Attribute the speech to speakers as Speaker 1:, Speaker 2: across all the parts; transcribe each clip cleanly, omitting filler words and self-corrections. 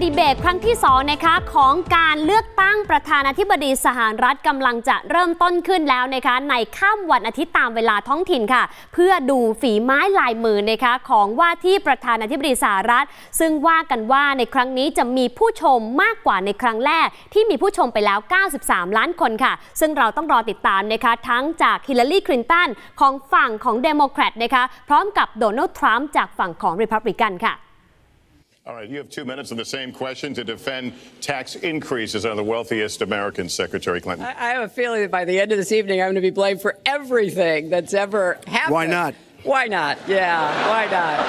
Speaker 1: ดีเบตครั้งที่2นะคะของการเลือกตั้งประธานาธิบดีสหรัฐกำลังจะเริ่มต้นขึ้นแล้วนะคะในค่ำวันอาทิตย์ตามเวลาท้องถิ่นค่ะเพื่อดูฝีไม้ลายมือนะคะของว่าที่ประธานาธิบดีสหรัฐซึ่งว่ากันว่าในครั้งนี้จะมีผู้ชมมากกว่าในครั้งแรกที่มีผู้ชมไปแล้ว93ล้านคนค่ะซึ่งเราต้องรอติดตามนะคะทั้งจากฮิลลารีคลินตันของฝั่งของเดโมแครตนะคะพร้อมกับโดนัลด์ทรัมป์จากฝั่งของริพับลิกันค่ะ
Speaker 2: All right, you have 2 minutes on the same question to defend tax increases on the wealthiest Americans, Secretary Clinton.
Speaker 3: I have a feeling that by the end of this evening, I'm going to be blamed for everything that's ever happened.
Speaker 4: Why not?
Speaker 3: Why not? Yeah, why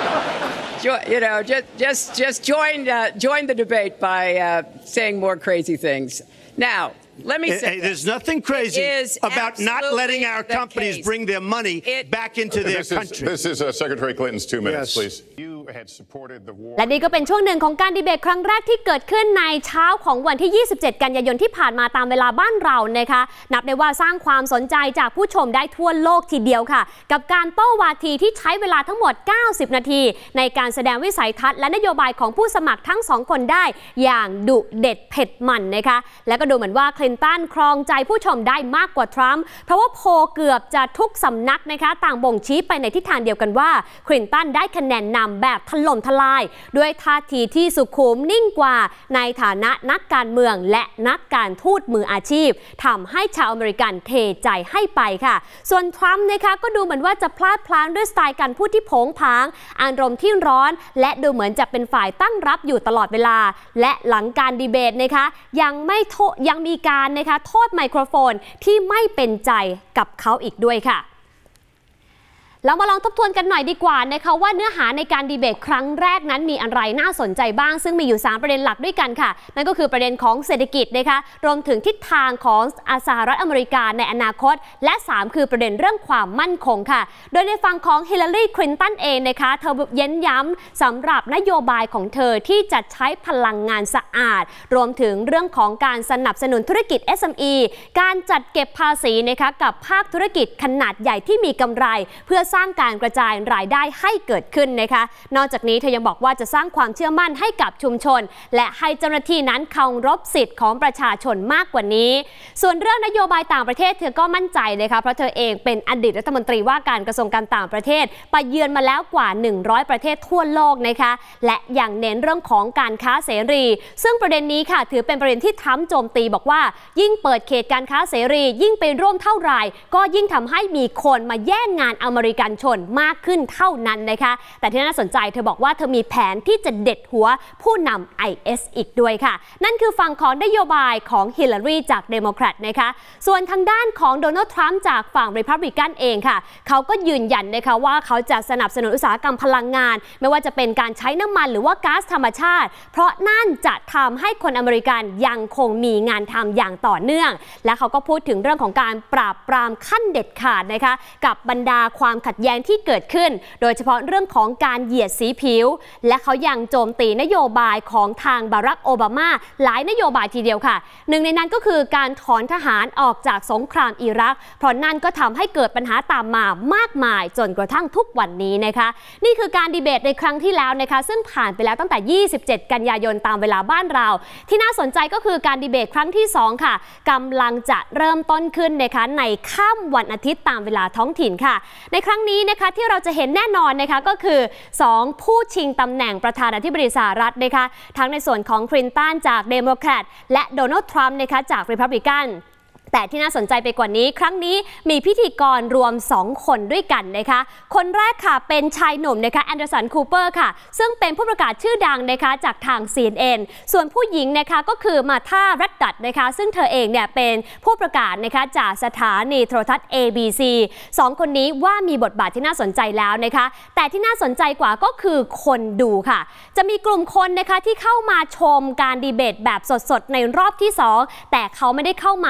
Speaker 3: not? You know, just join the debate by saying more crazy things. Now, let me say
Speaker 4: there's nothing crazy about not letting our companies bring their money back into their country.
Speaker 2: This is Secretary Clinton's 2 minutes, please. You had supported the war.
Speaker 1: และนี่ก็เป็นช่วงหนึ่งของการดีเบตครั้งแรกที่เกิดขึ้นในเช้าของวันที่27กันยายนที่ผ่านมาตามเวลาบ้านเรานะคะนับได้ว่าสร้างความสนใจจากผู้ชมได้ทั่วโลกทีเดียวค่ะกับการโต้วาทีที่ใช้เวลาทั้งหมด90นาทีในการแสดงวิสัยทัศน์และนโยบายของผู้สมัครทั้ง2คนได้อย่างดุเด็ดเผ็ดมันนะคะและก็ดูเหมือนว่าคลินตันครองใจผู้ชมได้มากกว่าทรัมป์เพราะว่าโพลเกือบจะทุกสำนักนะคะต่างบ่งชี้ไปในทิศทางเดียวกันว่าคลินตันได้คะแนนนำแบบถล่มทลายด้วยท่าทีที่สุขุมนิ่งกว่าในฐานะนักการเมืองและนักการทูตมืออาชีพทำให้ชาวอเมริกันเทใจให้ไปค่ะส่วนทรัมป์นะคะก็ดูเหมือนว่าจะพลาดพลั้งด้วยสไตล์การพูดที่โผงผางอารมณ์ที่ร้อนและดูเหมือนจะเป็นฝ่ายตั้งรับอยู่ตลอดเวลาและหลังการดีเบตนะคะยังมีการนะคะโทษไมโครโฟนที่ไม่เป็นใจกับเขาอีกด้วยค่ะเรามาลองทบทวนกันหน่อยดีกว่านะคะว่าเนื้อหาในการดีเบตครั้งแรกนั้นมีอะไรน่าสนใจบ้างซึ่งมีอยู่3ประเด็นหลักด้วยกันค่ะนั่นก็คือประเด็นของเศรษฐกิจนะคะรวมถึงทิศทางของสหรัฐอเมริกาในอนาคตและ3คือประเด็นเรื่องความมั่นคงค่ะโดยในฝั่งของฮิลลารีคลินตันเองนะคะเธอเน้นย้ำสำหรับนโยบายของเธอที่จะใช้พลังงานสะอาดรวมถึงเรื่องของการสนับสนุนธุรกิจ SME การจัดเก็บภาษีนะคะกับภาคธุรกิจขนาดใหญ่ที่มีกำไรเพื่อสร้างการกระจายรายได้ให้เกิดขึ้นนะคะนอกจากนี้เธอยังบอกว่าจะสร้างความเชื่อมั่นให้กับชุมชนและให้เจ้าหน้าที่นั้นเคารพสิทธิ์ของประชาชนมากกว่านี้ส่วนเรื่องนโยบายต่างประเทศเธอก็มั่นใจนะคะเพราะเธอเองเป็นอดีตรัฐมนตรีว่าการกระทรวงการต่างประเทศไปเยือนมาแล้วกว่า100ประเทศทั่วโลกนะคะและยังเน้นเรื่องของการค้าเสรีซึ่งประเด็นนี้ค่ะถือเป็นประเด็นที่ทรัมป์โจมตีบอกว่ายิ่งเปิดเขตการค้าเสรียิ่งไปร่วมเท่าไหร่ก็ยิ่งทำให้มีคนมาแย่งงานอเมริกันชนมากขึ้นเท่านั้นนะคะแต่ที่น่าสนใจเธอบอกว่าเธอมีแผนที่จะเด็ดหัวผู้นำ IS อีกด้วยค่ะนั่นคือฝั่งของนโยบายของฮิลลารีจากเดโมแครตนะคะส่วนทางด้านของโดนัลด์ทรัมป์จากฝั่งริพับลิกันเองค่ะเขาก็ยืนยันนะคะว่าเขาจะสนับสนุนอุตสาหกรรมพลังงานไม่ว่าจะเป็นการใช้น้ำมันหรือว่าก๊าซธรรมชาติเพราะนั่นจะทำให้คนอเมริกันยังคงมีงานทำอย่างต่อเนื่องและเขาก็พูดถึงเรื่องของการปราบปรามขั้นเด็ดขาดนะคะกับบรรดาความขัดแย้งที่เกิดขึ้นโดยเฉพาะเรื่องของการเหยียดสีผิวและเขายังโจมตีนโยบายของทางบารักโอบามาหลายนโยบายทีเดียวค่ะหนึ่งในนั้นก็คือการถอนทหารออกจากสงครามอิรักเพราะนั่นก็ทำให้เกิดปัญหาตามมามากมายจนกระทั่งทุกวันนี้นะคะนี่คือการดีเบตในครั้งที่แล้วนะคะซึ่งผ่านไปแล้วตั้งแต่27กันยายนตามเวลาบ้านเราที่น่าสนใจก็คือการดีเบตครั้งที่2ค่ะกำลังจะเริ่มต้นขึ้นนะคะในค่ำวันอาทิตย์ตามเวลาท้องถิ่นค่ะในครั้งนี้นะคะที่เราจะเห็นแน่นอนนะคะก็คือ2ผู้ชิงตำแหน่งประธานาธิบดีสหรัฐนะคะทั้งในส่วนของคลินตันจากเดโมแครตและโดนัลด์ทรัมป์นะคะจากริพับลิกันแต่ที่น่าสนใจไปกว่านี้ครั้งนี้มีพิธีกรรวม2คนด้วยกันนะคะคนแรกค่ะเป็นชายหนุ่มนะคะแอนเดอร์สันคูเปอร์ค่ะซึ่งเป็นผู้ประกาศชื่อดังนะคะจากทาง CNN ส่วนผู้หญิงนะคะก็คือมาธา แรดดัตนะคะซึ่งเธอเองเนี่ยเป็นผู้ประกาศนะคะจากสถานีโทรทัศน์ ABC 2คนนี้ว่ามีบทบาทที่น่าสนใจแล้วนะคะแต่ที่น่าสนใจกว่าก็คือคนดูค่ะจะมีกลุ่มคนนะคะที่เข้ามาชมการดีเบตแบบสดๆในรอบที่2แต่เขาไม่ได้เข้ามาเฉ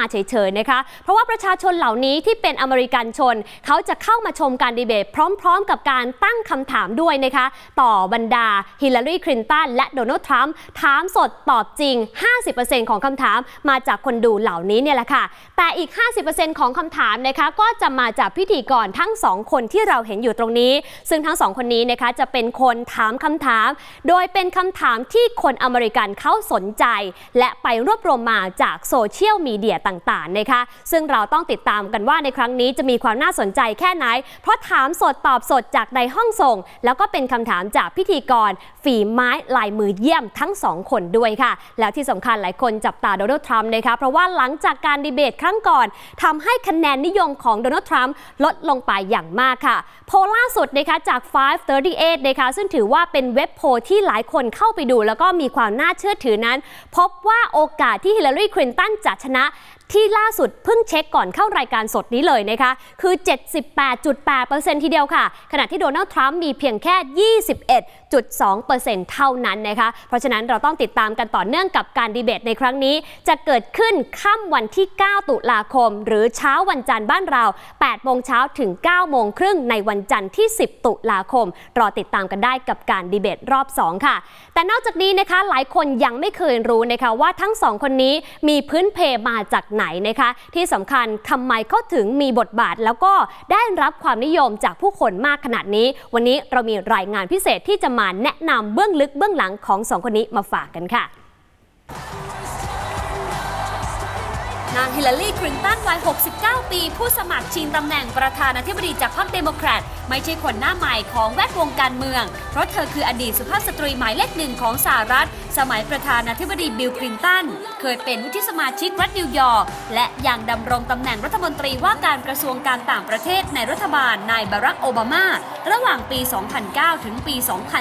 Speaker 1: เลยนะคะเพราะว่าประชาชนเหล่านี้ที่เป็นอเมริกันชนเขาจะเข้ามาชมการดีเบตพร้อมๆกับการตั้งคำถามด้วยนะคะต่อบรรดาฮิลลารีคลินตันและโดนัลด์ทรัมป์ถามสดตอบจริง 50% ของคำถามมาจากคนดูเหล่านี้เนี่ยแหละค่ะแต่อีก 50% ของคำถามนะคะก็จะมาจากพิธีกรทั้ง2คนที่เราเห็นอยู่ตรงนี้ซึ่งทั้ง2คนนี้นะคะจะเป็นคนถามคำถามโดยเป็นคำถามที่คนอเมริกันเขาสนใจและไปรวบรวมมาจากโซเชียลมีเดียต่างๆนะคะซึ่งเราต้องติดตามกันว่าในครั้งนี้จะมีความน่าสนใจแค่ไหนเพราะถามสดตอบสดจากในห้องส่งแล้วก็เป็นคำถามจากพิธีกรฝีไม้ลายมือเยี่ยมทั้ง2คนด้วยค่ะแล้วที่สำคัญหลายคนจับตาโดนัลด์ทรัมป์นะคะเพราะว่าหลังจากการดีเบตครั้งก่อนทำให้คะแนนนิยมของโดนัลด์ทรัมป์ลดลงไปอย่างมากค่ะโพลล่าสุดนะคะจาก 538 นะคะซึ่งถือว่าเป็นเว็บโพลที่หลายคนเข้าไปดูแล้วก็มีความน่าเชื่อถือนั้นพบว่าโอกาสที่ฮิลลารีคลินตันจะชนะที่ล่าสุดเพิ่งเช็คก่อนเข้ารายการสดนี้เลยนะคะคือ 78.8% ทีเดียวค่ะขณะที่โดนัลด์ทรัมป์มีเพียงแค่ 21.2% เท่านั้นนะคะเพราะฉะนั้นเราต้องติดตามกันต่อเนื่องกับการดีเบตในครั้งนี้จะเกิดขึ้นค่ำวันที่ 9 ตุลาคมหรือเช้าวันจันทร์บ้านเรา 8 โมงเช้าถึง 9 โมงครึ่งในวันจันทร์ที่ 10 ตุลาคมรอติดตามกันได้กับการดีเบตรอบ 2 ค่ะแต่นอกจากนี้นะคะหลายคนยังไม่เคยรู้นะคะว่าทั้ง2คนนี้มีพื้นเพมาจากไหนนะคะที่สำคัญทำไมเขาถึงมีบทบาทแล้วก็ได้รับความนิยมจากผู้คนมากขนาดนี้วันนี้เรามีรายงานพิเศษที่จะมาแนะนำเบื้องลึกเบื้องหลังของ2คนนี้มาฝากกันค่ะนางฮิลลารีคลินตันวัย 69 ปีผู้สมัครชิงตำแหน่งประธานาธิบดีจากพรรคเดโมแครตไม่ใช่คนหน้าใหม่ของแวดวงการเมืองเพราะเธอคืออดีตสุภาพสตรีหมายเลขหนึ่งของสหรัฐสมัยประธานาธิบดีบิลคลินตันเคยเป็นวุฒิสมาชิกรัฐนิวยอร์กและยังดำรงตำแหน่งรัฐมนตรีว่าการกระทรวงการต่างประเทศในรัฐบาลนายบารักโอบามาระหว่างปี 2009 ถึงปี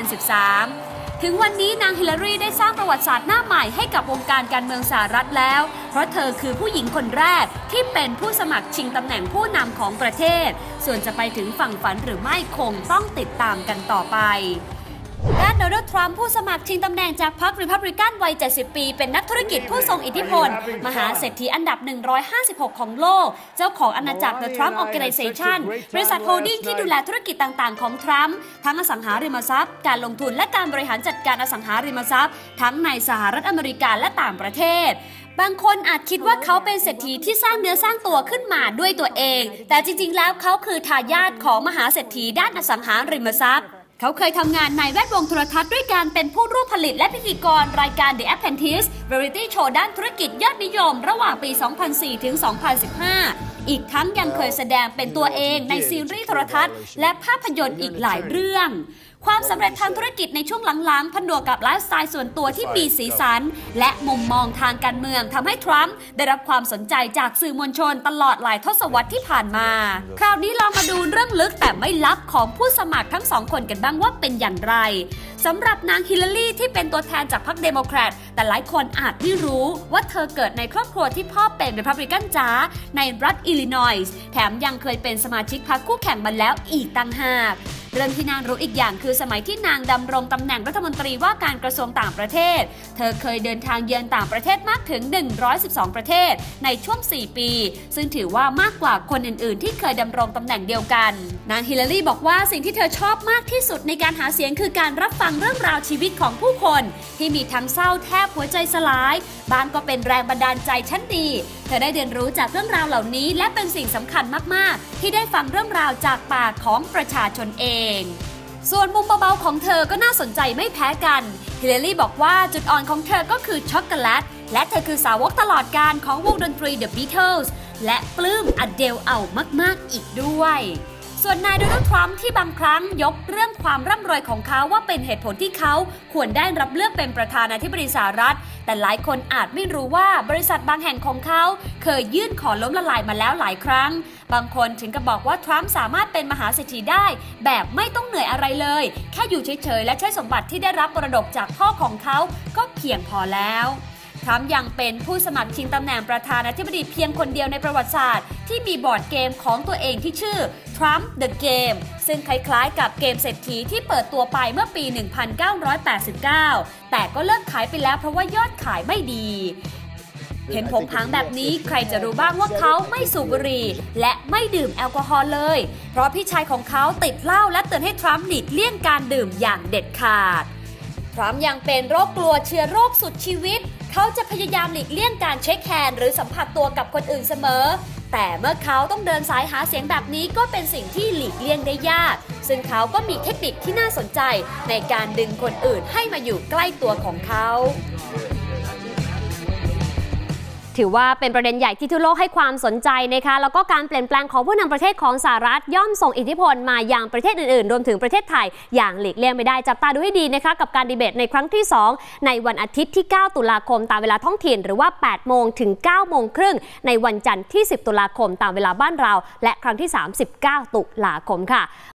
Speaker 1: 2013ถึงวันนี้นางฮิลลารีได้สร้างประวัติศาสตร์หน้าใหม่ให้กับวงการการเมืองสหรัฐแล้วเพราะเธอคือผู้หญิงคนแรกที่เป็นผู้สมัครชิงตำแหน่งผู้นำของประเทศส่วนจะไปถึงฝั่งฝันหรือไม่คงต้องติดตามกันต่อไปด้านโดนัลด์ทรัมป์ผู้สมัครชิงตำแหน่งจากพรรครีพับลิกันวัย 70 ปีเป็นนักธุรกิจผู้ทรงอิทธิพลมหาเศรษฐีอันดับ 156 ของโลกเจ้าของอาณาจักร The Trump Organization บริษัทโฮลดิ้งที่ดูแลธุรกิจต่างๆของทรัมป์ทั้งอสังหาริมทรัพย์การลงทุนและการบริหารจัดการอสังหาริมทรัพย์ทั้งในสหรัฐอเมริกาและต่างประเทศบางคนอาจคิดว่าเขาเป็นเศรษฐีที่สร้างเนื้อสร้างตัวขึ้นมาด้วยตัวเองแต่จริงๆแล้วเขาคือทายาทของมหาเศรษฐีด้านอสังหาริมทรัพย์เขาเคยทำงานในแวดวงโทรทัศน์ด้วยการเป็นผู้ร่วมผลิตและพิธีกรรายการ The Apprentice Variety Show ด้านธุรกิจยอดนิยมระหว่างปี 2004 ถึง 2015 อีกทั้งยังเคยแสดงเป็นตัวเองในซีรีส์โทรทัศน์และภาพยนตร์อีกหลายเรื่องความสำเร็จทางธุรกิจในช่วงหลังๆผนวกกับไลฟ์สไตล์ส่วนตัวที่มีสีสันและมุมมองทางการเมืองทำให้ทรัมป์ได้รับความสนใจจากสื่อมวลชนตลอดหลายทศวรรษที่ผ่านมาคราวนี้เรามาดูเรื่องลึกแต่ไม่ลับของผู้สมัครทั้ง2คนกันบ้างว่าเป็นอย่างไรสำหรับนางฮิลลารีที่เป็นตัวแทนจากพรรคเดโมแครตแต่หลายคนอาจไม่รู้ว่าเธอเกิดในครอบครัวที่พ่อเป็นรีพับลิกันจ๋าในรัฐอิลลินอยส์แถมยังเคยเป็นสมาชิกพรรคคู่แข่งมาแล้วอีกต่างหากเรื่องที่นางรู้อีกอย่างคือสมัยที่นางดำรงตำแหน่งรัฐมนตรีว่าการกระทรวงต่างประเทศเธอเคยเดินทางเยือนต่างประเทศมากถึง112ประเทศในช่วง4ปีซึ่งถือว่ามากกว่าคนอื่นๆที่เคยดำรงตำแหน่งเดียวกันนางฮิลลารีบอกว่าสิ่งที่เธอชอบมากที่สุดในการหาเสียงคือการรับฟังเรื่องราวชีวิตของผู้คนที่มีทั้งเศร้าแทบหัวใจสลายบางก็เป็นแรงบันดาลใจชั้นดีเธอได้เรียนรู้จากเรื่องราวเหล่านี้และเป็นสิ่งสำคัญมากๆที่ได้ฟังเรื่องราวจากปากของประชาชนเองส่วนมุมเบาๆของเธอก็น่าสนใจไม่แพ้กันฮิลลารีบอกว่าจุดอ่อนของเธอก็คือช็อกโกแลตและเธอคือสาวกตลอดกาลของวงดนตรี The Beatles และปลื้มอเดลเอามากๆอีกด้วยส่วนนายโดนัลด์ทรัมป์ที่บางครั้งยกเรื่องความร่ำรวยของเขาว่าเป็นเหตุผลที่เขาควรได้รับเลือกเป็นประธานาธิบดีสหรัฐแต่หลายคนอาจไม่รู้ว่าบริษัทบางแห่งของเขาเคยยื่นขอล้มละลายมาแล้วหลายครั้งบางคนถึงกับบอกว่าทรัมป์สามารถเป็นมหาเศรษฐีได้แบบไม่ต้องเหนื่อยอะไรเลยแค่อยู่เฉยๆและใช้สมบัติที่ได้รับมรดกจากพ่อของเขาก็เพียงพอแล้วทรัมป์ยังเป็นผู้สมัครชิงตำแหน่งประธานาธิบดีเพียงคนเดียวในประวัติศาสตร์ที่มีบอร์ดเกมของตัวเองที่ชื่อ Trump the Game ซึ่งคล้ายๆกับเกมเศรษฐีที่เปิดตัวไปเมื่อปี 1989 แต่ก็เลิกขายไปแล้วเพราะว่ายอดขายไม่ดี
Speaker 5: เห็นผมผางแบบนี้ใครจะรู้บ้างว่าเขาไม่สูบบุหรี่และไม่ดื่มแอลกอฮอล์เลยเพราะพี่ชายของเขาติดเหล้าและเตือนให้ทรัมป์หลีกเลี่ยงการดื่มอย่างเด็ดขาดทรัมป์ยังเป็นโรคกลัวเชื้อโรคสุดชีวิตเขาจะพยายามหลีกเลี่ยงการเช็คแฮนด์หรือสัมผัสตัวกับคนอื่นเสมอแต่เมื่อเขาต้องเดินสายหาเสียงแบบนี้ก็เป็นสิ่งที่หลีกเลี่ยงได้ยากซึ่งเขาก็มีเทคนิคที่น่าสนใจในการดึงคนอื่นให้มาอยู่ใกล้ตัวของเขา
Speaker 1: ถือว่าเป็นประเด็นใหญ่ที่ทั่วโลกให้ความสนใจนะคะแล้วก็การเปลี่ยนแปลงของผู้นำประเทศของสหรัฐย่อมส่งอิทธิพลมายังประเทศอื่นๆรวมถึงประเทศไทยอย่างหลีกเลี่ยงไม่ได้จับตาดูให้ดีนะคะกับการดีเบตในครั้งที่2ในวันอาทิตย์ที่9ตุลาคมตามเวลาท้องถิ่นหรือว่า8โมงถึง9โมงครึ่งในวันจันทร์ที่10ตุลาคมตามเวลาบ้านเราและครั้งที่39ตุลาคมค่ะ